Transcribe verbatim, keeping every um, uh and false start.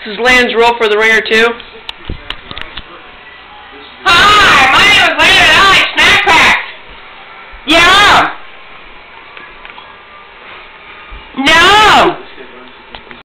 This is Landon's role for the Ringer two. Hi, my name is Landon and I like snack packs. Yeah. No.